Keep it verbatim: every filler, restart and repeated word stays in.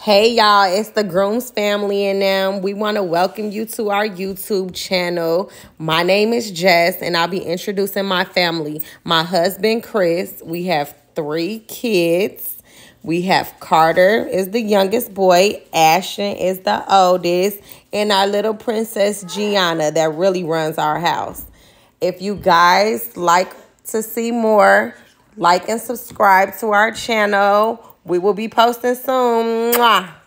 Hey y'all, it's the Grooms family and them. We want to welcome you to our YouTube channel. My name is Jess and I'll be introducing my family. My husband, Chris. We have three kids. We have Carter is the youngest boy. Ashton is the oldest. And our little princess, Gianna, that really runs our house. If you guys like to see more, like and subscribe to our channel. We will be posting soon. Mwah.